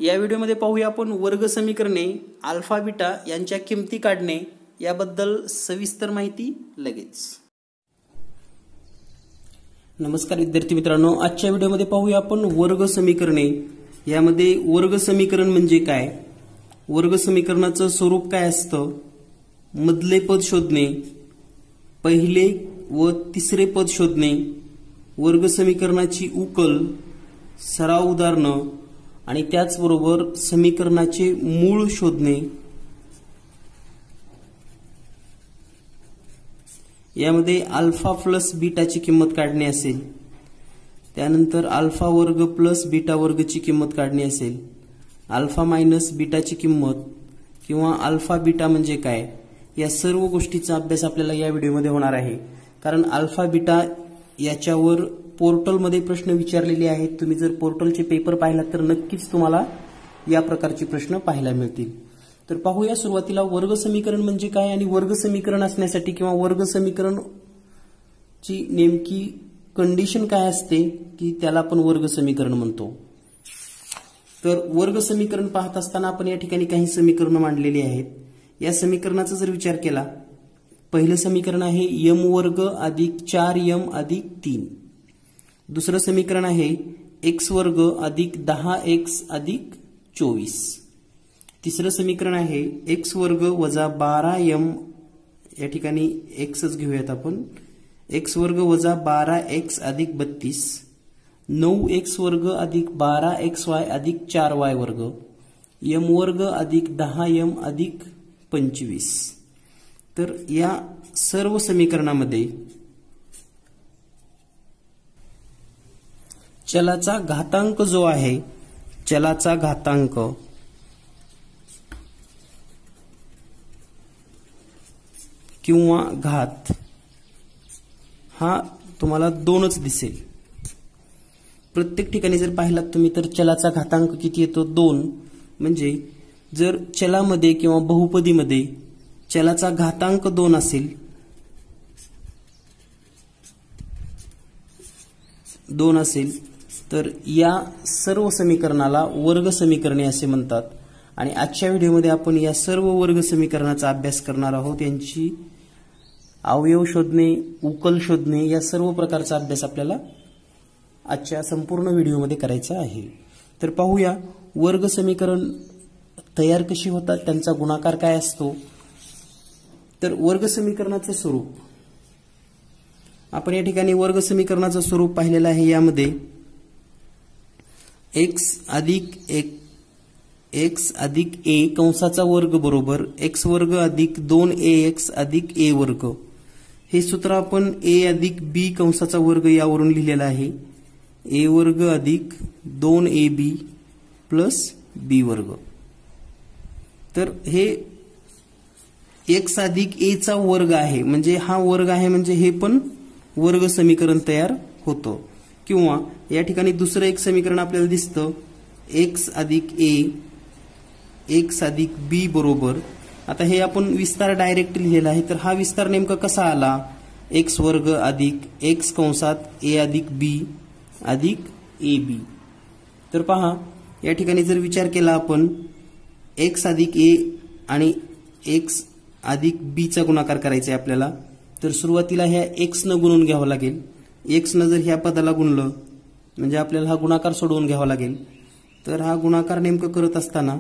या व्हिडिओमध्ये पाहूया आपण वर्ग समीकरणे अल्फा बीटा यांच्या किमती काढणे याबद्दल सविस्तर माहिती लगेच। नमस्कार विद्यार्थी मित्रांनो, आजच्या व्हिडिओमध्ये पाहूया आपण वर्ग समीकरणे। यामध्ये वर्ग समीकरण म्हणजे काय, वर्ग समीकरणाचं स्वरूप काय असतं, मधले पद शोधणे, पहिले व तिसरे पद शोधणे, वर्ग समीकरणाची उकल, सराव उदाहरणं आणि त्याचबरोबर समीकरणाचे मूळ शोधणे। यामध्ये अल्फा प्लस बीटाची किंमत काढणे असेल, त्यानंतर अल्फा वर्ग प्लस बीटा वर्गची किंमत काढणे असेल, अल्फा मायनस बीटाची किंमत किंवा अल्फा बीटा म्हणजे काय, या सर्व गोष्टीचा अभ्यास आपल्याला या व्हिडिओमध्ये होणार आहे। कारण अल्फा बीटा याच्यावर पोर्टलमध्ये प्रश्न विचारलेले आहेत। तुम्ही जर पोर्टलचे पेपर पाहिलात तर नक्कीच तुम्हाला या प्रकारचे प्रश्न पाहायला मिळतील। तर पाहूया सुरुवातीला वर्ग समीकरण म्हणजे काय आणि वर्ग समीकरण असण्यासाठी किंवा वर्ग समीकरणची नेमकी कंडिशन काय असते की त्याला आपण वर्ग समीकरण म्हणतो। तर वर्ग समीकरण पाहत असताना आपण या ठिकाणी काही समीकरण मांडलेली आहेत। या समीकरणाचा जर विचार केला, पहिलं समीकरण आहे m वर्ग अधिक 4m अधिक 3, दुसरं समीकरण आहे x वर्ग अधिक 10x अधिक 24, तिसरं समीकरण आहे x वर्ग वजा 12m, या ठिकाणी xच घेऊयात आपण, x वर्ग वजा 12x अधिक 32, 9x वर्ग अधिक 12xy अधिक 4y वर्ग, m वर्ग अधिक 10m अधिक 25। तर या सर्व समीकरणामध्ये चलाचा घातांक जो आहे, चलाचा घातांक किंवा घात हा तुम्हाला दोनच दिसेल। प्रत्येक ठिकाणी जर पाहिलात तुम्ही तर चलाचा घातांक किती येतो, 2। म्हणजे जर चलामध्ये किंवा बहुपदीमध्ये चलाचा घातांक 2 असेल, 2 असेल तर या सर्व समीकरणाला वर्ग समीकरणे असे म्हणतात। आणि आजच्या व्हिडिओमध्ये आपण या सर्व वर्ग समीकरणाचा अभ्यास करणार आहोत। यांची अवयव शोधणे, उकल शोधणे, या सर्व प्रकारचा अभ्यास आपल्याला आजच्या संपूर्ण व्हिडिओमध्ये करायचा आहे। तर पाहूया वर्ग समीकरण तयार कशी होतात, त्यांचा गुणाकार काय असतो। तर वर्ग समीकरणाचे स्वरूप आपण या ठिकाणी वर्ग समीकरणाचं स्वरूप पाहिलेलं आहे। यामध्ये x अधिक a कंसाचा वर्ग बरोबर x वर्ग अधिक 2ax अधिक a वर्ग, हे सूत्र आपण a अधिक b कंसाचा वर्ग यावरून लिहिलेलं आहे, a वर्ग अधिक 2ab प्लस b वर्ग। तर हे x अधिक a चा वर्ग आहे, म्हणजे हा वर्ग आहे, म्हणजे हे पण वर्ग समीकरण तयार होतं। किंवा या ठिकाणी दुसरं एक समीकरण आपल्याला दिसतं, x अधिक a x अधिक b बरोबर, आता हे आपण विस्तार डायरेक्ट लिहिलेला आहे। तर हा विस्तार नेमका कसा आला, x वर्ग अधिक x कंसात a अधिक b अधिक ab। तर पहा या ठिकाणी जर विचार केला आपण, x अधिक a आणि x अधिक b चा गुणाकार करायचा आहे आपल्याला, तर सुरुवातीला ह्या x न गुणून घ्यावं लागेल। x न जर ह्या पदाला गुणलं म्हणजे आपल्याला हा गुणाकार सोडवून घ्यावा लागेल। तर हा गुणाकार नेमकं करत असताना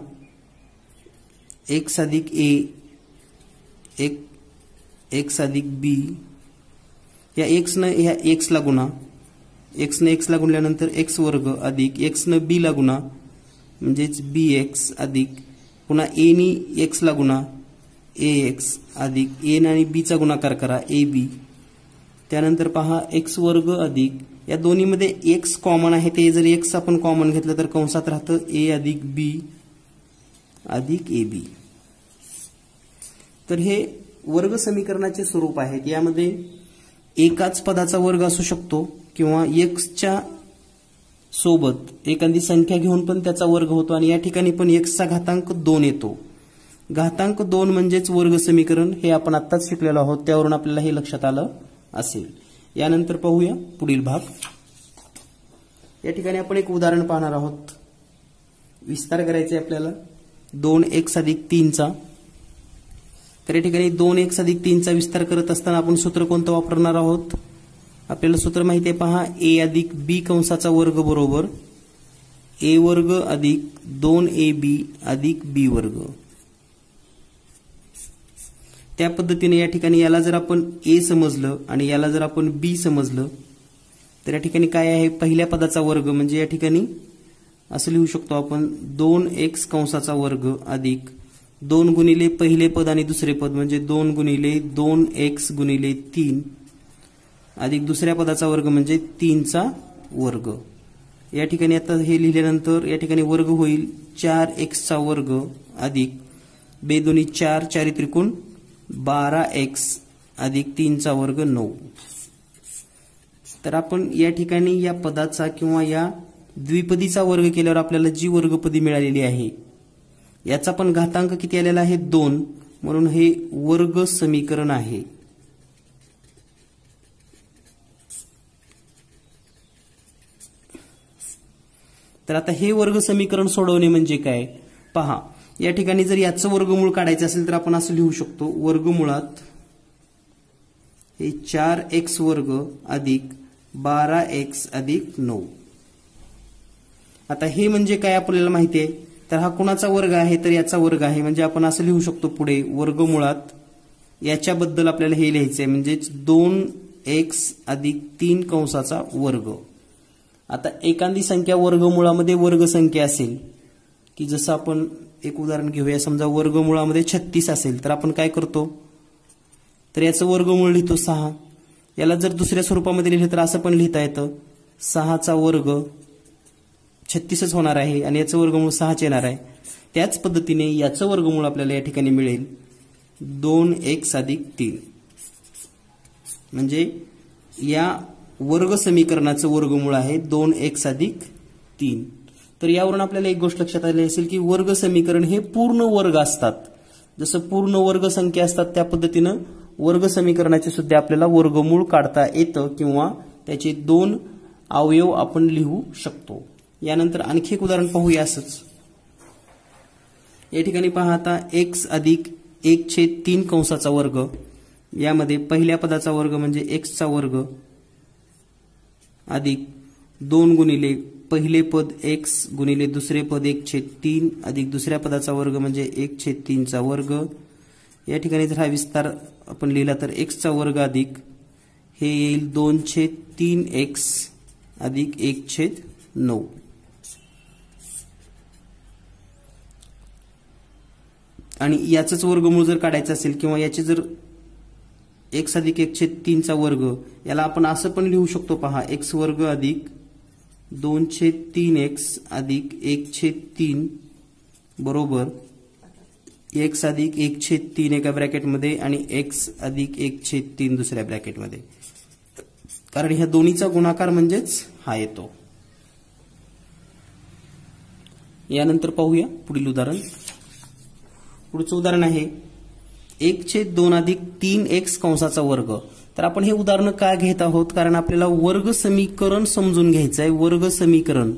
x अधिक a x अधिक b, या x न ह्या x ला गुणा, x न x ला गुणल्यानंतर x वर्ग अधिक x न b ला गुणा म्हणजेच bx अधिक पुन्हा a नी x ला गुणा ax अधिक a आणि b चा गुणाकार करा ab। त्यानंतर पहा x वर्ग अधिक, या दोन्हीमध्ये x कॉमन आहे, ते जर x आपण कॉमन घेतलं तर कंसात राहतं a अधिक b अधिक ab। तर हे वर्ग समीकरणाचे स्वरूप आहेत। यामध्ये एकाच पदाचा वर्ग असू शकतो किंवा x च्या सोबत एखादी संख्या घेऊन पण त्याचा वर्ग होतो, आणि या ठिकाणी पण x चा घातांक 2 येतो। घातांक 2 म्हणजेच वर्ग समीकरण, हे आपण आत्ताच शिकलेलो आहोत, त्यावरून आपल्याला हे लक्षात आलं असेल। यानंतर पाहूया पुढील भाग। या ठिकाणी आपण एक उदाहरण पाहणार आहोत। विस्तार करायचा आहे आपल्याला 2x अधिक 3चा। तर या ठिकाणी 2x अधिक 3चा विस्तार करत असताना आपण सूत्र कोणतं वापरणार आहोत? आपल्याला सूत्र माहिती आहे पहा, a अधिक b कंसाचा वर्ग बरोबर a वर्ग अधिक 2ab अधिक b वर्ग। त्या पद्धतीने या ठिकाणी याला जर आपण a समजलं आणि याला जर आपण b समजलं तर या ठिकाणी काय आहे, पहिल्या पदाचा वर्ग म्हणजे या ठिकाणी असं लिहू शकतो आपण 2x कंसाचा वर्ग अधिक 2 गुणिले पहिले पद आणि दुसरे पद म्हणजे 2 गुणिले 2x गुणिले 3 अधिक दुसऱ्या पदाचा वर्ग म्हणजे 3चा वर्ग। या ठिकाणी आता हे लिहिल्यानंतर या ठिकाणी वर्ग होईल 4x चा वर्ग अधिक 2 दोन्ही 4 4 त्रिकोण 12x अधिक 3चा वर्ग 9। तर आपण या ठिकाणी या पदाचा किंवा या द्विपदीचा वर्ग केल्यावर आपल्याला जी वर्गपदी मिळालेली आहे याचा पण घातांक किती आलेला आहे 2, म्हणून हे वर्ग समीकरण आहे। तर आता हे वर्ग समीकरण सोडवणे म्हणजे काय पहा, या ठिकाणी जर याचं वर्गमूळ काढायचं असेल तर आपण असं लिहू शकतो, वर्गमुळात हे 4x वर्ग अधिक 12x अधिक 9। आता हे म्हणजे काय आपल्याला माहिती आहे, तर हा कुणाचा वर्ग आहे, तर याचा वर्ग आहे, म्हणजे आपण असं लिहू शकतो पुढे वर्गमुळात याच्याबद्दल आपल्याला हे लिहायचंय म्हणजे 2x अधिक 3 कंसाचा वर्ग। आता एखादी संख्या वर्गमुळामध्ये वर्गसंख्या असेल की जसं आपण एक उदाहरण घेऊया, समजा वर्गमुळामध्ये 36 असेल तर आपण काय करतो, तर याचं वर्गमूळ लिहितो 6। याला जर दुसऱ्या स्वरूपामध्ये लिहिलं तर असं पण लिहिता येतं 6चा वर्ग 36च होणार आहे आणि याचं वर्गमूळ 6च येणार आहे। त्याच पद्धतीने याचं वर्गमूळ आपल्याला या ठिकाणी मिळेल 2x अधिक 3, म्हणजे या वर्ग समीकरणाचं वर्गमूळ आहे 2x अधिक 3। तर यावरून आपल्याला एक गोष्ट लक्षात आली असेल की वर्ग समीकरण हे पूर्ण वर्ग असतात, जसं पूर्ण वर्ग संख्या असतात त्या पद्धतीनं वर्ग समीकरणाचे सुद्धा आपल्याला वर्गमूळ काढता येतं किंवा त्याचे 2 अवयव आपण लिहू शकतो। यानंतर आणखी एक उदाहरण पाहूया असंच। या ठिकाणी पहा आता x अधिक 1/3 कंसाचा वर्ग, यामध्ये पहिल्या पदाचा वर्ग म्हणजे x चा वर्ग अधिक 2 गुणिले पहिले पद x गुणिले दुसरे पद 1/3 अधिक दुसऱ्या पदाचा वर्ग म्हणजे 1/3 चा वर्ग। या ठिकाणी जर हा विस्तार आपण लिहिला तर x चा वर्ग अधिक हे येईल 2/3x अधिक 1/9। आणि याचंच वर्गमूळ जर काढायचं असेल किंवा याचे जर x अधिक 1/3 चा वर्ग, याला आपण असं पण लिहू शकतो पहा, x वर्ग अधिक 2/3x अधिक 1/3 बरोबर x अधिक 1/3 एका ब्रॅकेटमध्ये आणि x अधिक 1/3 दुसऱ्या ब्रॅकेटमध्ये, कारण ह्या दोन्हीचा गुणाकार म्हणजेच हा येतो। यानंतर पाहूया पुढील उदाहरण। पुढचं उदाहरण आहे 1/2 अधिक 3x कंसाचा वर्ग। तर आपण हे उदाहरण का घेत आहोत, कारण आपल्याला वर्ग समीकरण समजून घ्यायचं आहे, वर्ग समीकरण।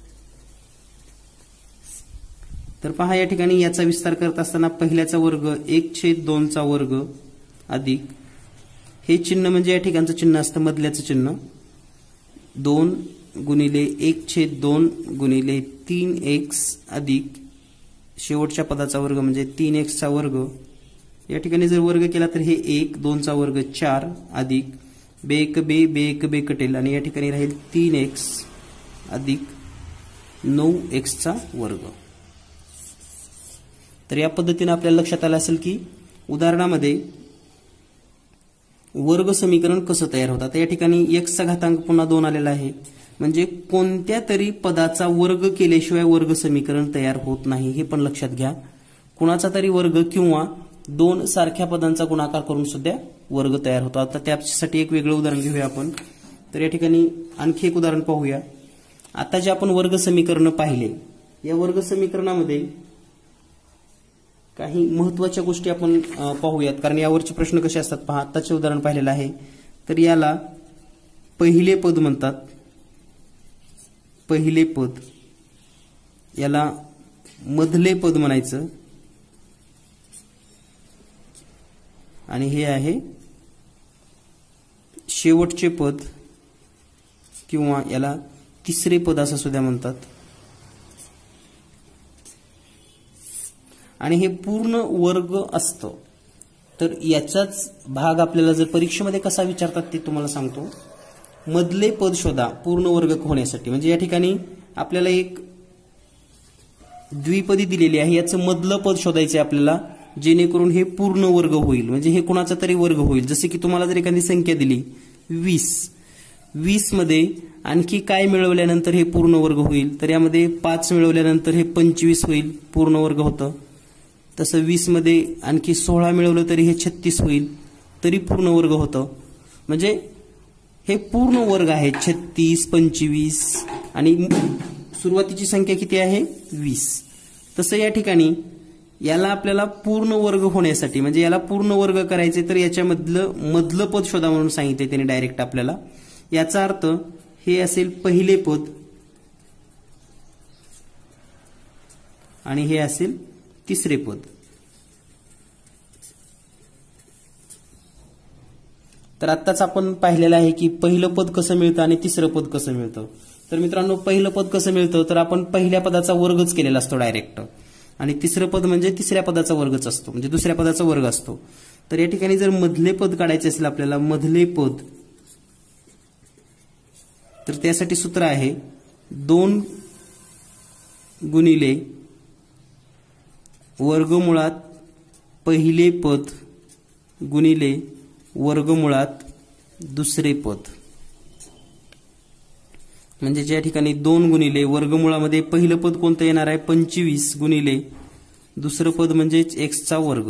तर पहा या ठिकाणी याचा विस्तार करत असताना पहिल्याचा वर्ग 1/2 चा वर्ग अधिक हे चिन्ह म्हणजे या ठिकाणचं चिन्ह असतं मधल्याचं चिन्ह 2 गुणिले 1/2 गुणिले 3x अधिक शेवटच्या पदाचा वर्ग म्हणजे 3x चा वर्ग। या ठिकाणी जर वर्ग केला तर हे 1 2 चा वर्ग 4 अधिक 2 कटेल आणि या ठिकाणी राहील 3x अधिक 9x चा वर्ग। तर या पद्धतीने आपल्याला लक्षात आलं असेल की उदाहरणामध्ये वर्ग समीकरण कसं तयार होतं। तर या ठिकाणी x चा घातांक पुन्हा 2 आलेला आहे, म्हणजे कोणत्या तरी पदाचा वर्ग केल्याशिवाय वर्ग समीकरण तयार होत नाही, हे पण लक्षात घ्या। कुणाचा तरी वर्ग किंवा 2 सारख्या पदांचा गुणाकार करून सुद्धा वर्ग तयार होतो। आता त्यासाठी एक वेगळं उदाहरण घेऊया आपण। तर या ठिकाणी आणखी एक उदाहरण पाहूया। आता जे आपण वर्ग समीकरण पाहिले, या वर्ग समीकरणामध्ये काही महत्त्वाच्या गोष्टी आपण पाहूयात, कारण यावरचे प्रश्न कसे असतात पहा। आताचे उदाहरण पाहिलेलं आहे, तर याला पहिले पद म्हणतात, पहिले पद, याला मधले पद म्हणायचं आणि हे आहे शेवटचे पद किंवा याला तिसरे पद असं सुद्धा म्हणतात. आणि हे पूर्ण वर्ग असतं. तर याचाच भाग आपल्याला जर परीक्षेमध्ये कसा विचारतात ते तुम्हाला सांगतो. मधले पद शोधा पूर्ण वर्ग होण्यासाठी. म्हणजे या ठिकाणी आपल्याला एक द्विपदी दिलेली आहे, याचं मधलं पद शोधायचं आहे आपल्याला, जेणेकरून हे पूर्ण वर्ग होईल. म्हणजे हे कोणाचा तरी वर्ग होईल. जसे की तुम्हाला जर एखादी संख्या दिली 20 मध्ये आणखी काय मिळवल्यानंतर हे पूर्ण वर्ग होईल, तर यामध्ये 5 मिळवल्यानंतर हे 25 होईल, पूर्ण वर्ग होतं. तसं 20 मध्ये आणखी 16 मिळवलं तरी हे 36 होईल, तरी पूर्ण वर्ग होतं. म्हणजे हे पूर्ण वर्ग आहे 36, 25 आणि सुरुवातीची संख्या किती आहे 20. तसं या ठिकाणी याला आपल्याला पूर्ण वर्ग होण्यासाठी म्हणजे याला पूर्ण वर्ग करायचे तर याच्यामधलं मधलं पद शोधा म्हणून सांगितले त्याने डायरेक्ट आपल्याला. याचा अर्थ हे असेल पहिले पद आणि हे असेल तिसरे पद. तर आत्ताच आपण पाहिलेलं आहे की पहिलं पद कसं मिळतं आणि तिसरं पद कसं मिळतं. तर मित्रांनो पहिलं पद कसं मिळतं तर आपण पहिल्या पदाचा वर्गच केलेला असतो डायरेक्ट आणि तिसरं पद म्हणजे तिसऱ्या पदाचा वर्गच असतो म्हणजे दुसऱ्या पदाचा वर्ग असतो. तर या ठिकाणी जर मधले पद काढायचे असेल आपल्याला मधले पद तर त्यासाठी सूत्र आहे 2 गुणिले वर्गमुळात पहिले पद गुणिले वर्गमुळात दुसरे पद. म्हणजे ज्या ठिकाणी 2 गुणिले वर्गमुळामध्ये पहिलं पद कोणतं येणार आहे 25 गुणिले दुसरं पद म्हणजे x चा वर्ग.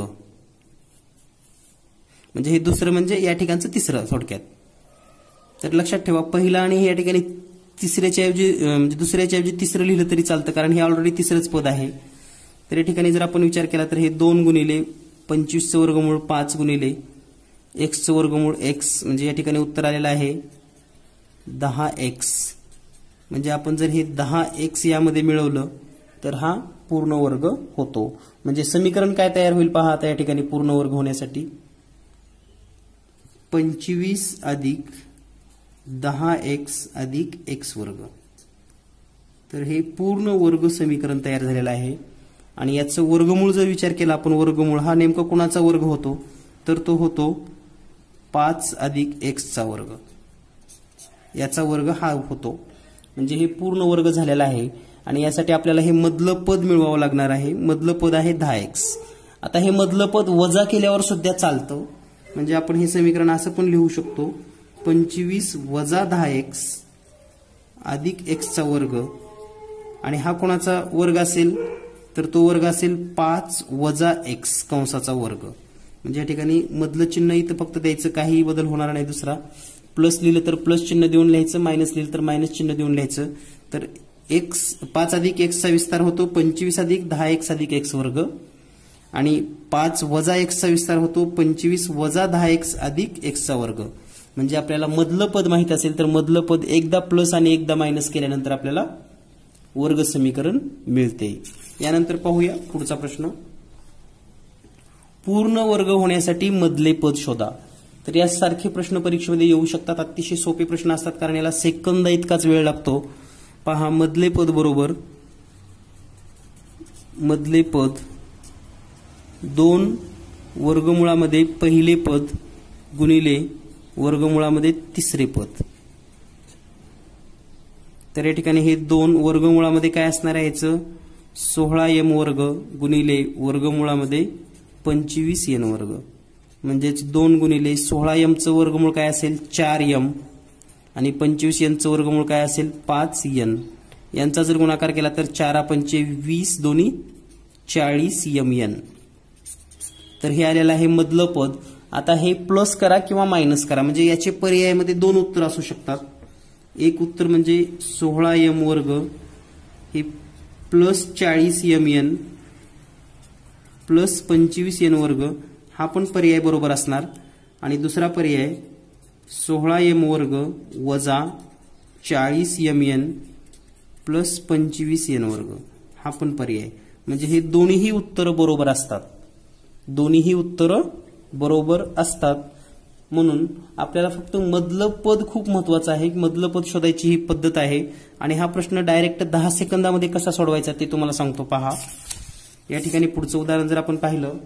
म्हणजे हे दुसरं म्हणजे या ठिकाणचं तिसरं थोडक्यात. तर लक्षात ठेवा पहिला आणि हे या ठिकाणी तिसऱ्याच्या ऐवजी म्हणजे दुसऱ्याच्या ऐवजी तिसरं लिहिलं तरी चालतं कारण हे ऑलरेडी तिसरंच पद आहे. तर या ठिकाणी जर आपण विचार केला तर हे 2 गुणिले 25 चं वर्गमूळ 5 गुणिले x चं वर्गमूळ x म्हणजे या ठिकाणी उत्तर आलेलं आहे 10x. म्हणजे आपण जर हे 10x यामध्ये मिळवलं तर हा पूर्ण वर्ग होतो. म्हणजे समीकरण काय तयार होईल पहा आता या ठिकाणी पूर्ण वर्ग होण्यासाठी 25 अधिक 10x अधिक x वर्ग. तर हे पूर्ण वर्ग समीकरण तयार झालेलं आहे. आणि याचं वर्गमूळ जर विचार केला आपण वर्गमूळ हा नेमका कोणाचा वर्ग होतो तर तो होतो 5 अधिक x चा वर्ग. याचा वर्ग हा होतो. म्हणजे हे पूर्ण वर्ग झालेला आहे आणि यासाठी आपल्याला हे मधलं पद मिळवावं लागणार आहे. मधलं पद आहे 10x. आता हे मधलं पद वजा केल्यावर सुद्धा चालतं. म्हणजे आपण हे समीकरण असं पण लिहू शकतो 25 वजा 10x अधिक x चा वर्ग. आणि हा कोणाचा वर्ग असेल तर तो वर्ग असेल 5 वजा x कंसाचा वर्ग. म्हणजे या ठिकाणी मधलं चिन्ह इथं फक्त द्यायचं काहीही बदल होणार नाही. दुसरा प्लस लिहिलं तर प्लस चिन्ह देऊन लिहायचं मायनस लिहिलं तर मायनस चिन्ह देऊन लिहायचं. तर x 5 अधिक x चा विस्तार होतो 25 अधिक 10x अधिक x वर्ग आणि 5 वजा x चा विस्तार होतो 25 वजा 10x अधिक x चा वर्ग. म्हणजे आपल्याला मधलं पद माहित असेल तर मधलं पद एकदा प्लस आणि एकदा मायनस केल्यानंतर आपल्याला वर्ग समीकरण मिळते. यानंतर पाहूया पुढचा प्रश्न. पूर्ण वर्ग होण्यासाठी मधले पद शोधा. तर यासारखे प्रश्न परीक्षेमध्ये येऊ शकतात. अतिशय सोपे प्रश्न असतात कारण याला सेकंद इतकाच वेळ लागतो. पहा मधले पद बरोबर मधले पद 2 वर्गमुळामध्ये पहिले पद गुणिले वर्गमुळामध्ये तिसरे पद. तर या ठिकाणी हे 2 वर्गमुळामध्ये काय असणार आहे याचं 16m वर्ग गुणिले वर्गमुळामध्ये 25n वर्ग. म्हणजेच 2 गुणिले 16m चं वर्गमूळ काय असेल 4m आणि 25n चं वर्गमूळ काय असेल 5n. यांचा जर गुणाकार केला तर 4 पंचे 20 दोन्ही 40mn. तर हे आलेलं आहे मधलं पद. आता हे प्लस करा किंवा मायनस करा म्हणजे याचे पर्यायामध्ये 2 उत्तर असू शकतात. एक उत्तर म्हणजे 16m वर्ग हे प्लस 40mn प्लस 25n वर्ग हा पण पर्याय बरोबर असणार. आणि दुसरा पर्याय 16m वर्ग वजा 40mn प्लस 25n वर्ग हा पण पर्याय. म्हणजे हे दोन्हीही उत्तर बरोबर असतात, दोन्हीही उत्तर बरोबर असतात. म्हणून आपल्याला फक्त मधलं पद खूप महत्वाचं आहे. मधलं पद शोधायची ही पद्धत आहे. आणि हा प्रश्न डायरेक्ट 10 सेकंदामध्ये कसा सोडवायचा ते तुम्हाला सांगतो. पहा, या ठिकाणी पुढचं उदाहरण जर आपण पाहिलं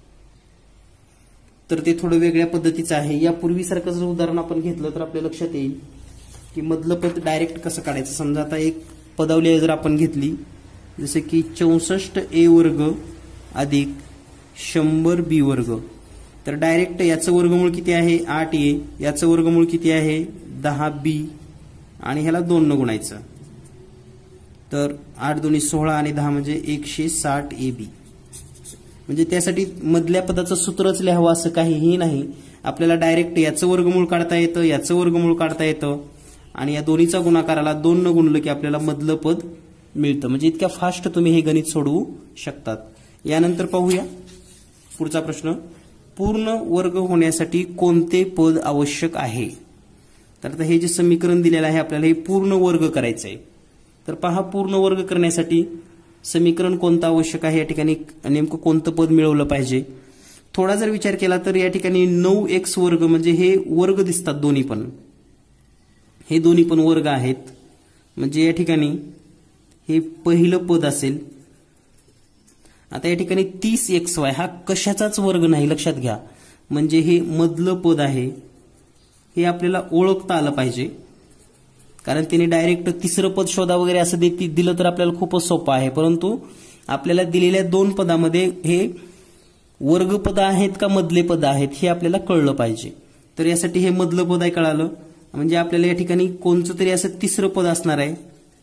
तर ते थोडं वेगळ्या पद्धतीचं आहे. यापूर्वीसारखं जर उदाहरण आपण घेतलं तर आपल्या लक्षात येईल की मधलं पद डायरेक्ट कसं काढायचं. समजा आता एक पदावली जर आपण घेतली, जसे की 64a वर्ग अधिक 100b वर्ग, तर डायरेक्ट याचं वर्गमूळ किती आहे 8a, याचं वर्गमूळ किती आहे 10b, आणि ह्याला 2 न गुणायचं. तर 8 दुनी 16 आणि 10 म्हणजे 160ab. म्हणजे त्यासाठी मधल्या पदाचं सूत्रच लिहावं असं काहीही नाही. आपल्याला डायरेक्ट याचं वर्गमूळ काढता येतं, याचं वर्गमूळ काढता येतं, आणि या दोन्हीचा गुणाकाराला 2 न गुणलं की आपल्याला मधलं पद मिळतं. म्हणजे इतक्या फास्ट तुम्ही हे गणित सोडवू शकतात. यानंतर पाहूया पुढचा प्रश्न. पूर्ण वर्ग होण्यासाठी कोणते पद आवश्यक आहे? तर आता हे जे समीकरण दिलेलं आहे आपल्याला हे पूर्ण वर्ग करायचं आहे. तर पहा, पूर्ण वर्ग करण्यासाठी समीकरण कोणतं आवश्यक आहे, या ठिकाणी नेमकं कोणतं पद मिळवलं पाहिजे. थोडा जर विचार केला तर या ठिकाणी 9x वर्ग, म्हणजे हे वर्ग दिसतात दोन्ही पण, हे दोन्ही पण वर्ग आहेत. म्हणजे या ठिकाणी हे पहिलं पद असेल. आता या ठिकाणी 30xy हा कशाचाच वर्ग नाही, लक्षात घ्या. म्हणजे हे मधलं पद आहे, हे आपल्याला ओळखता आलं पाहिजे. कारण तिने डायरेक्ट तिसरं पद शोधा वगैरे असं दिलं तर आपल्याला खूपच सोपं आहे. परंतु आपल्याला दिलेल्या 2 पदामध्ये हे वर्ग पद आहेत का मधले पद आहेत हे आपल्याला कळलं पाहिजे. तर यासाठी हे मधलं पद आहे कळालं. म्हणजे आपल्याला या ठिकाणी कोणतं तरी असं तिसरं पद असणार आहे,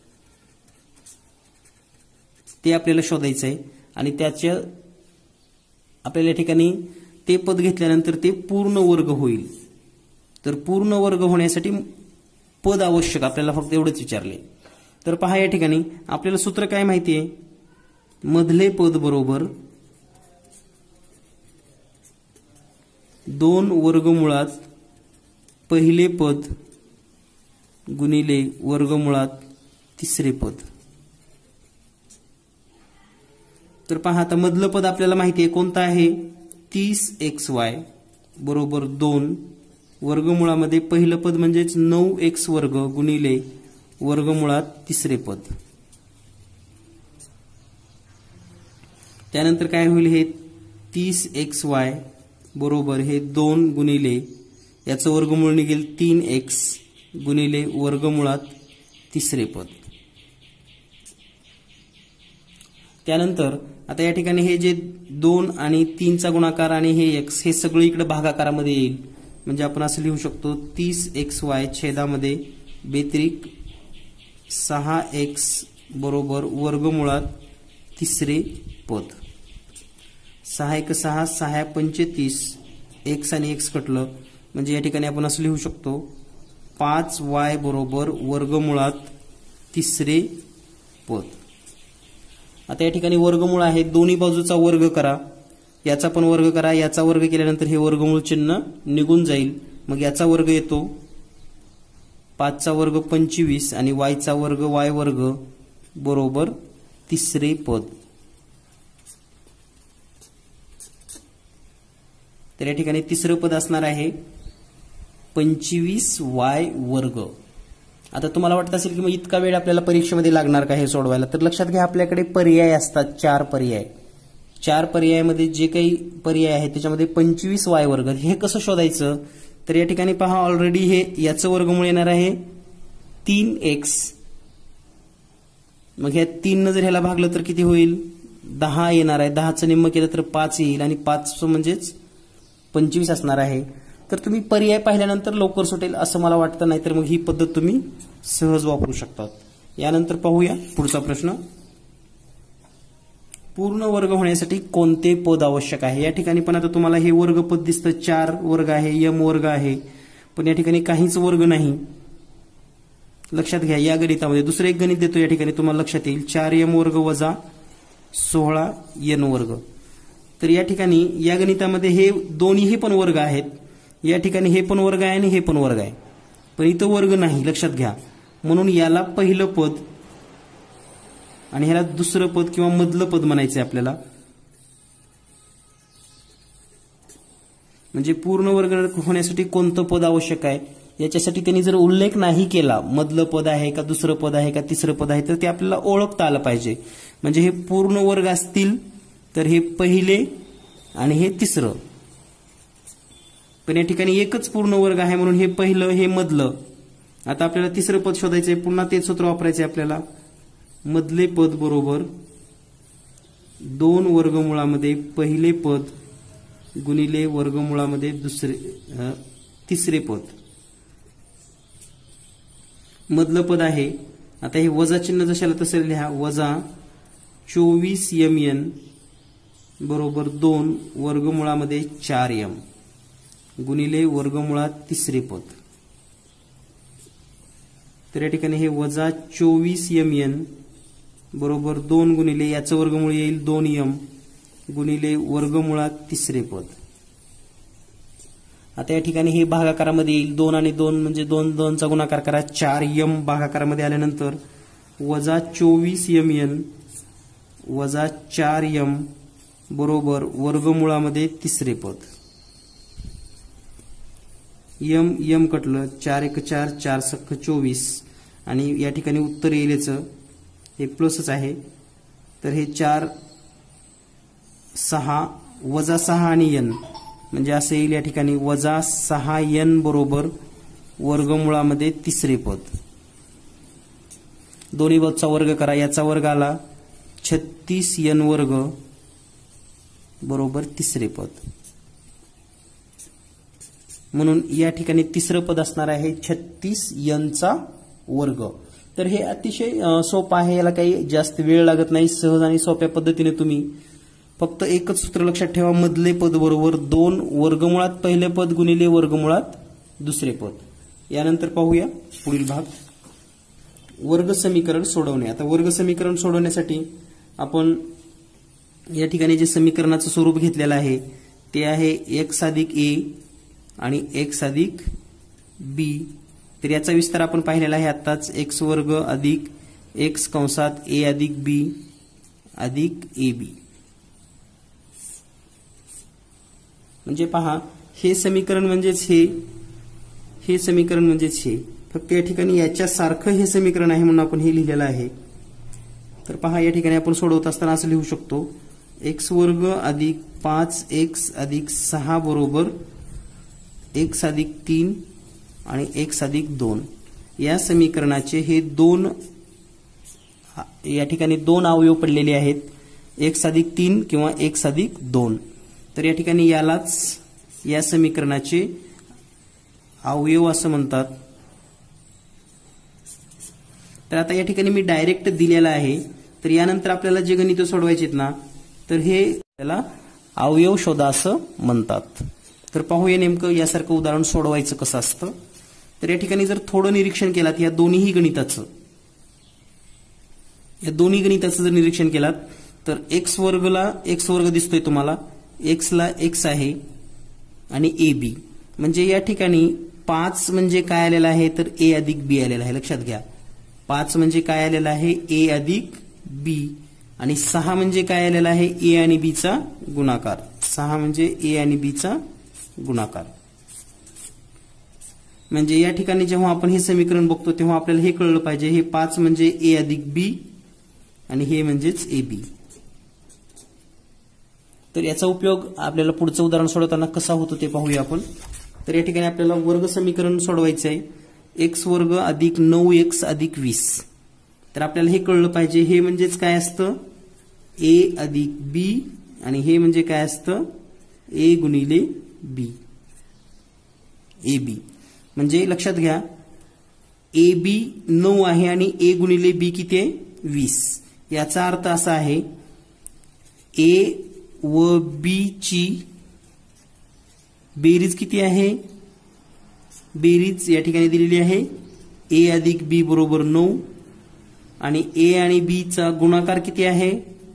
ते आपल्याला शोधायचं आहे. आणि त्याच्या आपल्याला या ठिकाणी ते पद घेतल्यानंतर ते पूर्ण वर्ग होईल. तर पूर्ण वर्ग होण्यासाठी पद आवश्यक, आपल्याला फक्त एवढंच विचारले. तर पहा, या ठिकाणी आपल्याला सूत्र काय माहिती आहे, मधले पद बरोबर 2 वर्गमुळात पहिले पद गुणिले वर्गमुळात तिसरे पद. तर पहा, आता मधलं पद आपल्याला माहिती आहे कोणतं आहे, 30xy बरोबर 2 वर्गमुळामध्ये पहिलं पद म्हणजेच 9x वर्ग गुणिले वर्गमुळात तिसरे पद. त्यानंतर काय होईल, हे 30xy बरोबर हे 2 गुणिले याचं वर्गमूळ निघेल 3x गुणिले वर्गमुळात तिसरे पद. त्यानंतर आता या ठिकाणी हे जे 2 आणि 3चा गुणाकार आणि हे x हे सगळं इकडे भागाकारामध्ये येईल. म्हणजे आपण असं लिहू शकतो 30xy छेदामध्ये बेत्रिक 6x बरोबर वर्गमुळात तिसरे पद. 6 6 6 35 x आणि x कटलं. म्हणजे या ठिकाणी आपण असं लिहू शकतो 5y बरोबर वर्गमुळात तिसरे पद. आता या ठिकाणी वर्गमूळ आहे, दोन्ही बाजूचा वर्ग करा, याचा पण वर्ग करा. याचा वर्ग केल्यानंतर हे वर्गमूळ चिन्ह निघून जाईल. मग याचा वर्ग येतो 5चा वर्ग 25 आणि yचा वर्ग y वर्ग बरोबर तिसरे पद. तर या ठिकाणी तिसरं पद असणार आहे 25y वर्ग. आता तुम्हाला वाटत असेल की मग इतका वेळ आपल्याला परीक्षेमध्ये लागणार का हे सोडवायला? तर लक्षात घ्या, आपल्याकडे पर्याय असतात 4 पर्याय. 4 पर्यायामध्ये जे काही पर्याय आहेत त्याच्यामध्ये 25y वर्ग हे कसं शोधायचं? तर या ठिकाणी पहा, ऑलरेडी हे याचं वर्गमूळ येणार आहे 3x. मग ह्या 3 न जर ह्याला भागलं तर किती होईल, 10 येणार आहे. 10चं निम्म केलं तर 5 येईल आणि 5 म्हणजेच 25 असणार आहे. तर तुम्ही पर्याय पाहिल्यानंतर लवकर सुटेल असं मला वाटतं, नाही तर मग ही पद्धत तुम्ही सहज वापरू शकतात. यानंतर पाहूया पुढचा प्रश्न. पूर्ण वर्ग होण्यासाठी कोणते पद आवश्यक आहे? या ठिकाणी पण आता तुम्हाला हे वर्ग पद दिसतं, 4 वर्ग आहे, m वर्ग आहे, पण या ठिकाणी काहीच वर्ग नाही. लक्षात घ्या, या गणितामध्ये दुसरं एक गणित देतो, या ठिकाणी तुम्हाला लक्षात येईल 4m वर्ग वजा 16n वर्ग. तर या ठिकाणी या गणितामध्ये हे दोन्हीही पण वर्ग आहेत. या ठिकाणी हे पण वर्ग आहे आणि हे पण वर्ग आहे, पण इथं वर्ग नाही, लक्षात घ्या. म्हणून याला पहिलं पद आणि ह्याला दुसरं पद किंवा मधलं पद म्हणायचंय आपल्याला. म्हणजे पूर्ण वर्ग होण्यासाठी कोणतं पद आवश्यक आहे याच्यासाठी त्यांनी जर उल्लेख नाही केला, मधलं पद आहे का दुसरं पद आहे का तिसरं पद आहे, तर ते आपल्याला ओळखता आलं पाहिजे. म्हणजे हे पूर्ण वर्ग असतील तर हे पहिले आणि हे तिसरं. पण या ठिकाणी एकच पूर्ण वर्ग आहे म्हणून हे पहिलं हे मधलं. आता आपल्याला तिसरं पद शोधायचंय, पुन्हा तेच सूत्र वापरायचंय आपल्याला. मधले पद बरोबर 2 वर्गमुळामध्ये पहिले पद गुणिले वर्गमुळामध्ये तिसरे पद. मधलं पद आहे, आता हे वजा चिन्ह जशाला तसं लिहा. वजा 24mn बरोबर 2 वर्गमुळामध्ये 4m गुणिले वर्गमुळात तिसरे पद. तर या ठिकाणी हे वजा 24mn बरोबर 2 गुणिले याचं वर्गमूळ येईल 2m गुणिले वर्गमुळात तिसरे पद. आता या ठिकाणी हे भागाकारामध्ये येईल. 2 आणि 2 म्हणजे 2 चा गुणाकार करा. 4m भागाकारामध्ये आल्यानंतर वजा 24mn वजा 4m बरोबर वर्गमुळामध्ये तिसरे पद. m कटलं. 4 1 4 4 सख्ख 24 आणि या ठिकाणी उत्तर येईल याचं हे प्लसच आहे. तर हे 4 6 वजा 6 आणि n म्हणजे असं येईल या ठिकाणी वजा 6n बरोबर वर्गमुळामध्ये तिसरे पद. दोन्ही बाजूचा वर्ग करा. याचा वर्ग आला 36n वर्ग बरोबर तिसरे पद. म्हणून या ठिकाणी तिसरं पद असणार आहे 36n चा वर्ग. तर हे अतिशय सोपं आहे, याला काही जास्त वेळ लागत नाही. सहज आणि सोप्या पद्धतीने तुम्ही फक्त एकच सूत्र लक्षात ठेवा. मधले पद बरोबर 2 वर्गमुळात पहिले पद गुणिले वर्गमुळात दुसरे पद. यानंतर पाहूया पुढील भाग, वर्ग समीकरण सोडवणे. आता वर्ग समीकरण सोडवण्यासाठी आपण या ठिकाणी जे समीकरणाचं स्वरूप घेतलेलं आहे ते आहे x अधिक a आणि x अधिक b. तर याचा विस्तार आपण पाहिलेला आहे आताच. x वर्ग अधिक x कंसात a अधिक b अधिक ab. म्हणजे पहा, हे समीकरण म्हणजेच हे समीकरण म्हणजेच हे. फक्त या ठिकाणी याच्या सारखं हे समीकरण आहे म्हणून आपण हे लिहिलेलं आहे. तर पहा, या ठिकाणी आपण सोडवत असताना असं लिहू शकतो. x वर्ग अधिक 5x अधिक 6 बरोबर x अधिक 3 आणि x अधिक 2. या समीकरणाचे हे या ठिकाणी 2 अवयव पडलेले आहेत, x अधिक 3 किंवा x अधिक 2. तर या ठिकाणी यालाच या समीकरणाचे अवयव असं म्हणतात. तर आता या ठिकाणी मी डायरेक्ट दिलेला आहे. तर यानंतर आपल्याला जे गणित सोडवायचे आहेत ना, तर हे त्याला अवयव शोधा असं म्हणतात. तर पाहूया नेमकं यासारखं उदाहरण सोडवायचं कसं असतं. तर या ठिकाणी जर थोडं निरीक्षण केलात या दोन्ही गणिताचं जर निरीक्षण केलात तर x वर्ग दिसतोय तुम्हाला. x ला x आहे आणि ab. म्हणजे या ठिकाणी 5 म्हणजे काय आलेलं आहे तर a अधिक b आलेलं आहे. लक्षात घ्या, 5 म्हणजे काय आलेलं आहे a अधिक b आणि 6 म्हणजे काय आलेलं आहे a आणि b चा गुणाकार. 6 म्हणजे a आणि b चा गुणाकार. म्हणजे या ठिकाणी जेव्हा आपण हे समीकरण बघतो तेव्हा आपल्याला हे कळलं पाहिजे, हे 5 म्हणजे a अधिक b आणि हे म्हणजेच ab. तर याचा उपयोग आपल्याला पुढचं उदाहरण सोडवताना कसा होतो ते पाहूया आपण. तर या ठिकाणी आपल्याला वर्ग समीकरण सोडवायचं आहे. x वर्ग अधिक 9x अधिक 20. तर आपल्याला हे कळलं पाहिजे, हे म्हणजेच काय असतं a अधिक b आणि हे म्हणजे काय असतं a गुणिले b ab. म्हणजे लक्षात घ्या ab 9 आहे आणि a गुणिले b किती आहे 20. याचा अर्थ असा आहे a व b ची बेरीज किती आहे. बेरीज या ठिकाणी दिलेली आहे a अधिक b बरोबर 9 आणि a आणि b चा गुणाकार किती आहे.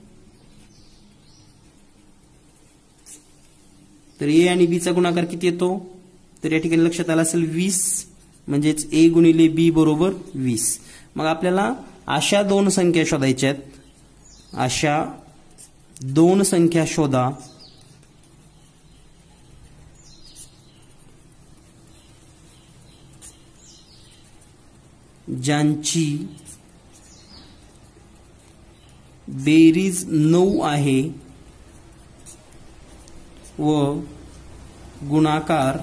तर a आणि b चा गुणाकार किती येतो तर या ठिकाणी लक्षात आलं असेल 20 म्हणजेच a गुणिले b बरोबर 20. मग आपल्याला अशा दोन संख्या शोधायच्या आहेत अशा दोन संख्या शोधा ज्यांची बेरीज 9 आहे व गुणाकार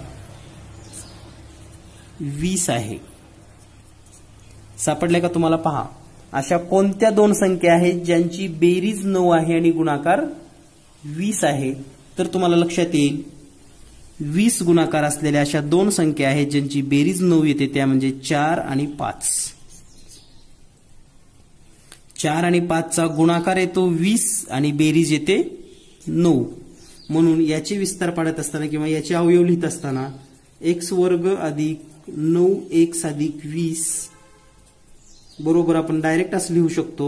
20 आहे. सापडले का तुम्हाला? पहा, अशा कोणत्या दोन संख्या आहेत ज्यांची बेरीज 9 आहे आणि गुणाकार 20 आहे? तर तुम्हाला लक्षात येईल 20 गुणाकार असलेल्या अशा दोन संख्या आहेत ज्यांची बेरीज 9 येते, त्या म्हणजे 4 आणि 5. 4 आणि 5 चा गुणाकार येतो 20 आणि बेरीज येते 9. म्हणून याचे विस्तार पाडत असताना किंवा याचे अवयव लिहित असताना x वर्ग अधिक 9x अधिक 20 बरोबर आपण डायरेक्ट असं लिहू शकतो,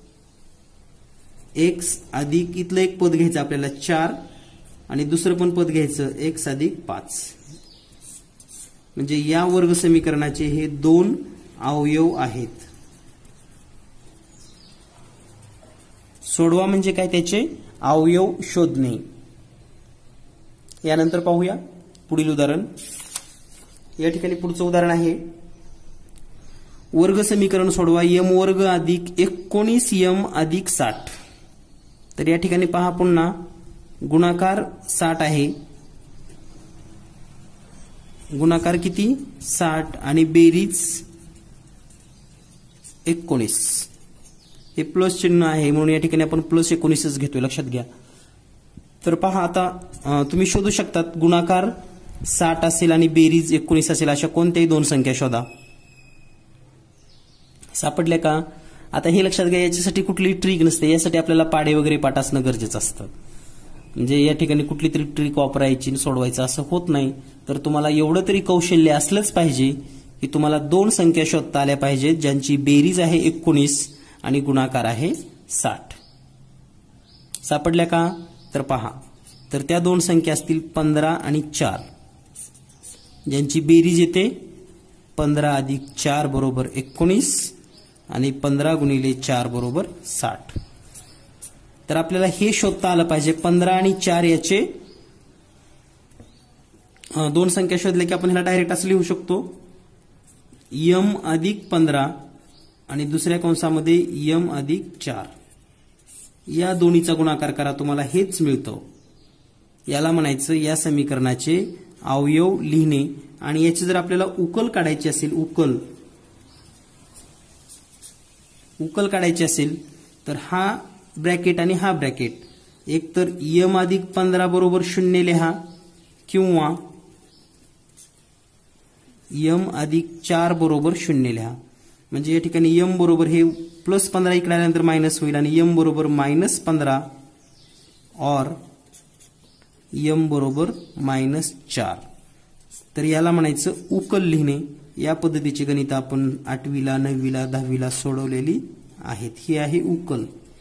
x अधिक इथलं एक पद घ्यायचं आपल्याला 4 आणि दुसरं पण पद घ्यायचं x अधिक 5. म्हणजे या वर्ग समीकरणाचे हे दोन अवयव आहेत. सोडवा म्हणजे काय? त्याचे अवयव शोधणे. यानंतर पाहूया पुढील उदाहरण. या ठिकाणी पुढचं उदाहरण आहे, वर्ग समीकरण सोडवा m वर्ग अधिक 19m अधिक 60. तर या ठिकाणी पहा, पुन्हा गुणाकार 60 आहे, गुणाकार किती? 60 आणि बेरीज 19. हे प्लस चिन्ह आहे म्हणून या ठिकाणी आपण प्लस 19च घेतोय, लक्षात घ्या. तर पहा, आता तुम्ही शोधू शकतात गुणाकार 60 असेल आणि बेरीज 19 असेल अशा कोणत्याही दोन संख्या शोधा. सापडल्या का? आता हे लक्षात घ्या, याच्यासाठी कुठलीही ट्रिक नसते, यासाठी आपल्याला पाढे वगैरे पाठ असणं गरजेचं असतं. म्हणजे या ठिकाणी कुठली तरी ट्रिक वापरायची सोडवायचं असं होत नाही. तर तुम्हाला एवढं तरी कौशल्य असलंच पाहिजे की तुम्हाला दोन संख्या शोधता आल्या पाहिजेत ज्यांची बेरीज आहे 19 आणि गुणाकार आहे 60. सापडल्या का? तर पहा, तर त्या दोन संख्या असतील 15 आणि 4, ज्यांची बेरीज येते 15 अधिक 4 बरोबर 19 आणि 15 गुणिले 4 बरोबर 60. तर आपल्याला हे शोधता आलं पाहिजे 15 आणि 4 याचे दोन संख्या शोधल्या की आपण ह्याला डायरेक्ट असं लिहू शकतो, m अधिक 15 आणि दुसऱ्या कंसामध्ये m अधिक 4. या दोन्हीचा गुणाकार करा, तुम्हाला हेच मिळतं. याला म्हणायचं या समीकरणाचे अवयव लिहिणे. आणि याची जर आपल्याला उकल काढायची असेल, उकल काढायची असेल तर हा ब्रॅकेट आणि हा ब्रॅकेट, एक तर m अधिक 15 बरोबर 0 लिहा किंवा m अधिक 4 बरोबर 0 लिहा. म्हणजे या ठिकाणी m बरोबर हे प्लस 15 इकडे आल्यानंतर मायनस होईल आणि m बरोबर -15 और m बरोबर -4. तर याला म्हणायचं उकल लिहिणे. या पद्धतीची गणित आपण 8वीला 9वीला 10वीला सोडवलेली आहेत. ही आहे उकल,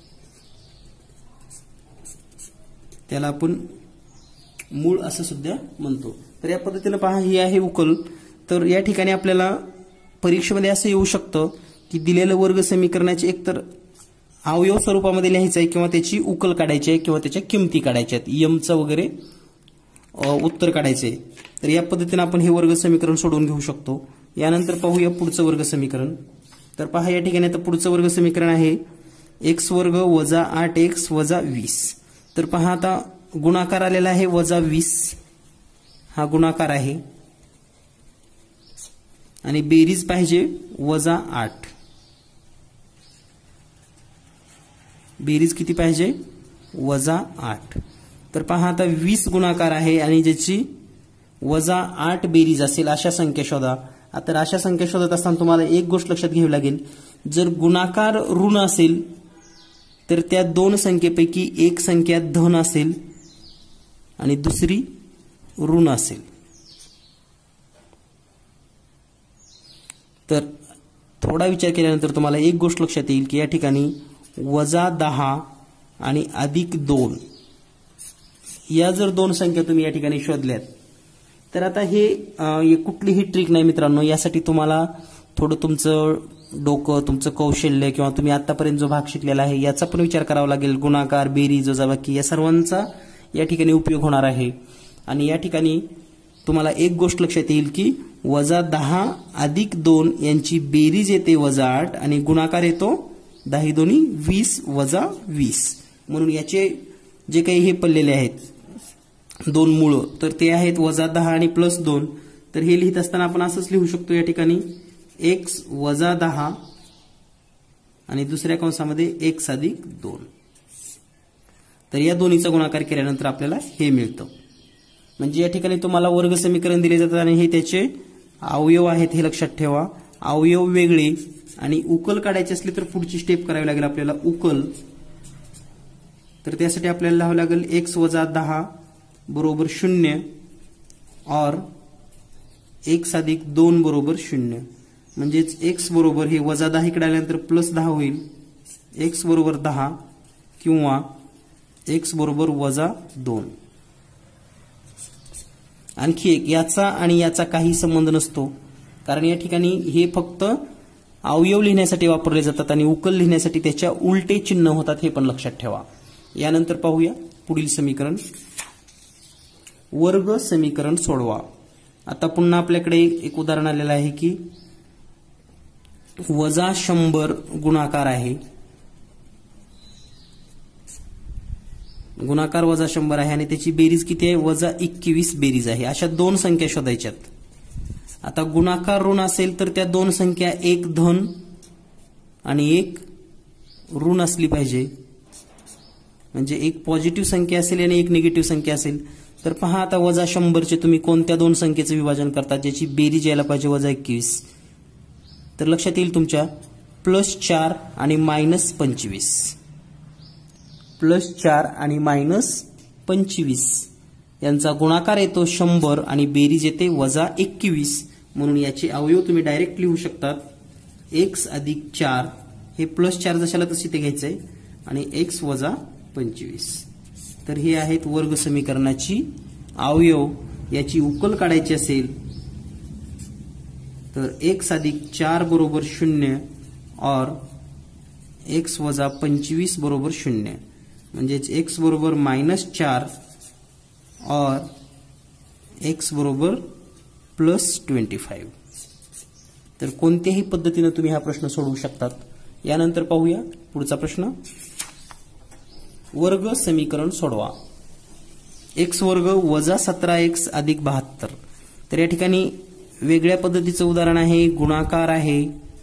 त्याला आपण मूळ असं सुद्धा म्हणतो. तर या पद्धतीने पहा, ही आहे उकल. तर या ठिकाणी आपल्याला परीक्षेमध्ये असं येऊ शकतं की दिलेलं वर्ग समीकरणाचे एकतर अवयव स्वरूपामध्ये लिहायचं आहे किंवा त्याची उकल काढायची आहे किंवा त्याच्या किमती काढायच्या आहेत, यमचं वगैरे उत्तर काढायचे. तर या पद्धतीने आपण हे वर्ग समीकरण सोडवून घेऊ शकतो. यानंतर पाहूया पुढचं वर्ग समीकरण. तर पहा, या ठिकाणी आता पुढचं वर्ग समीकरण आहे x वर्ग वजा 8x वजा 20. तर पहा, आता गुणाकार आलेला आहे वजा 20, हा गुणाकार आहे आणि बेरीज पाहिजे वजा 8. बेरीज किती पाहिजे? वजा 8. तर पहा, आता 20 गुणाकार आहे आणि ज्याची वजा 8 बेरीज असेल अशा संख्या शोधा. आता अशा संख्या शोधत असताना तुम्हाला एक गोष्ट लक्षात घ्यावी लागेल, जर गुणाकार ऋण असेल तर त्या दोन संख्येपैकी एक संख्या धन असेल आणि दुसरी ऋण असेल. तर थोडा विचार केल्यानंतर तुम्हाला एक गोष्ट लक्षात येईल की या ठिकाणी वजा 10 आणि अधिक 2 या जर दोन संख्या तुम्ही या ठिकाणी शोधल्यात तर आता हे कुठलीही ट्रिक नाही मित्रांनो. यासाठी तुम्हाला थोडं तुमचं डोकं, तुमचं कौशल्य किंवा तुम्ही आतापर्यंत जो भाग शिकलेला आहे याचा पण विचार करावा लागेल. गुणाकार, बेरीज, वजाबाकी या सर्वांचा या ठिकाणी उपयोग होणार आहे. आणि या ठिकाणी तुम्हाला एक गोष्ट लक्षात येईल की -10 + 2 यांची बेरीज येते -8 आणि गुणाकार येतो 10 × 2 = 20 - 20. म्हणून याचे जे काही हे पडलेले आहेत दोन मूळ तर ते आहेत -10 आणि +2. तर हे लिहित असताना आपण असंच लिहू शकतो या ठिकाणी x - 10 आणि दुसऱ्या कंसामध्ये x + 2. तर या दोन्हीचा गुणाकार केल्यानंतर आपल्याला हे मिळतं. म्हणजे या ठिकाणी तुम्हाला वर्ग समीकरण दिले जातात आणि हे त्याचे अवयव आहेत हे लक्षात ठेवा. अवयव वेगळे आणि उकल काढायची असली तर पुढची स्टेप करावी लागेल आपल्याला उकल. तर त्यासाठी आपल्याला लिहावं लागेल x - 10 = 0 और x + 2 = 0. म्हणजेच x बरोबर हे -10 इकडे आल्यानंतर +10 होईल. x = 10 किंवा x = -2. आणखी एक याचा आणि याचा काही संबंध नसतो कारण या ठिकाणी हे फक्त अवयव लिहिण्यासाठी वापरले जातात आणि उकल लिहिण्यासाठी त्याच्या उलटे चिन्ह होतात हे पण लक्षात ठेवा. यानंतर पाहूया पुढील समीकरण. वर्ग समीकरण सोडवा. आता पुन्हा आपल्याकडे एक उदाहरण आलेलं आहे की -100 गुणाकार आहे. गुणाकार -100 आहे आणि त्याची बेरीज किती आहे -21 बेरीज आहे. अशा दोन संख्या शोधायच्यात. आता गुणाकार ऋण असेल तर त्या दोन संख्या एक धन आणि एक ऋण असली पाहिजे. म्हणजे एक पॉझिटिव्ह संख्या असेल आणि एक निगेटिव्ह संख्या असेल. तर पहा आता -100 तुम्ही कोणत्या दोन संख्येचं विभाजन करता ज्याची बेरीज यायला पाहिजे -21. तर लक्षात येईल तुमच्या +4 आणि -25. +4 आणि -25 यांचा गुणाकार येतो 100 आणि बेरीज येते -21. म्हणून याचे अवयव तुम्ही डायरेक्ट लिहू शकतात. x + 4 हे +4 जशाला तसे ते घ्यायचंय आणि x - 25. तर हे आहेत वर्ग समीकरणाची अवयव. याची उकल काढायची असेल तर x + 4 = 0 और x - 25 = 0. म्हणजेच x = -4 और x = +25. तर कोणत्याही पद्धतीने तुम्ही हा प्रश्न सोडवू शकतात. यानंतर पाहूया पुढचा प्रश्न. वर्ग समीकरण सोडवा. x² - 17x + 72. तर या ठिकाणी वेगळ्या पद्धतीचं उदाहरण आहे. गुणाकार आहे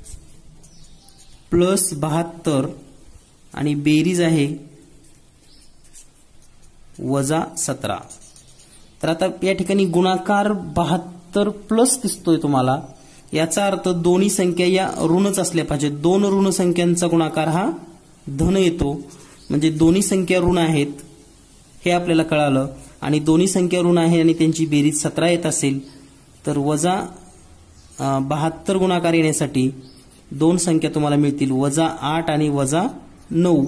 +72 आणि बेरीज आहे -17. तर आता या ठिकाणी गुणाकार 72 प्लस दिसतोय तुम्हाला. याचा अर्थ दोन्ही संख्या या ऋणच असल्या पाहिजेत. दोन ऋण संख्यांचा गुणाकार हा धन येतो. म्हणजे दोन्ही संख्या ऋण आहेत हे आपल्याला कळालं आणि दोन्ही संख्या ऋण आहे आणि त्यांची बेरीज 17 येत असेल तर -72 गुणाकार येण्यासाठी दोन संख्या तुम्हाला मिळतील -8 आणि -9.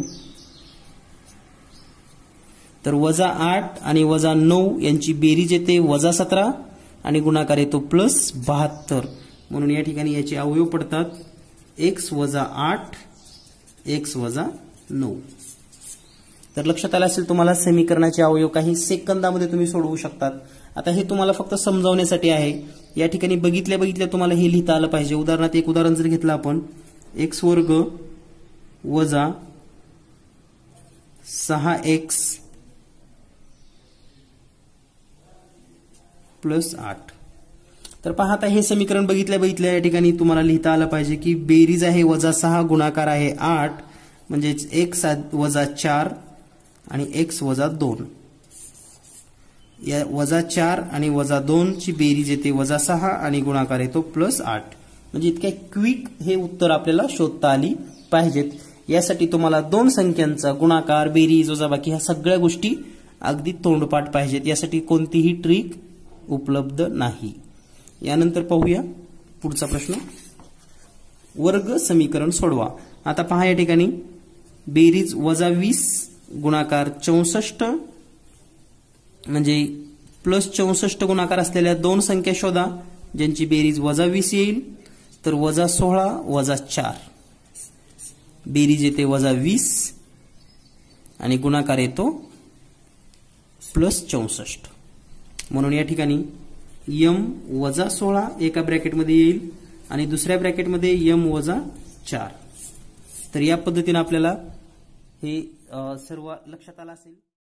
तर -8 आणि -9 यांची बेरीज येते -17 आणि गुणाकार येतो +72. म्हणून या ठिकाणी याचे अवयव पडतात x - 8 x - 9. तर लक्षात आलं असेल तुम्हाला समीकरणाचे अवयव काही सेकंदामध्ये तुम्ही सोडवू शकतात. आता हे तुम्हाला फक्त समजावण्यासाठी आहे. या ठिकाणी बघितल्या तुम्हाला हे लिहिता आलं पाहिजे. उदाहरणार्थ एक उदाहरण जर घेतलं आपण x² - 6x + 8. तर पहा आता हे समीकरण बघितल्या या ठिकाणी तुम्हाला लिहिता आलं पाहिजे की बेरीज आहे -6 गुणाकार आहे 8 म्हणजेच x - 4 आणि x - 2. या -4 आणि -2 ची बेरीज येते -6 आणि गुणाकार येतो +8. म्हणजे इतक्या क्विक हे उत्तर आपल्याला शोधता आली पाहिजेत. यासाठी तुम्हाला दोन संख्यांचा गुणाकार, बेरीज, वजाबाकी ह्या सगळ्या गोष्टी अगदी तोंडपाठ पाहिजेत. यासाठी कोणतीही ट्रिक उपलब्ध नाही. यानंतर पाहूया पुढचा प्रश्न. वर्ग समीकरण सोडवा. आता पहा या ठिकाणी बेरीज -20 गुणाकार 64 म्हणजे +64 गुणाकार असलेल्या दोन संख्या शोधा ज्यांची बेरीज -20 येईल. तर -16 -4 बेरीज येते -20 आणि गुणाकार येतो +64. म्हणून या ठिकाणी m-16 एका ब्रॅकेटमध्ये येईल आणि दुसऱ्या ब्रॅकेटमध्ये m-4. तर या पद्धतीने आपल्याला हे सर्व लक्षात आलं असेल.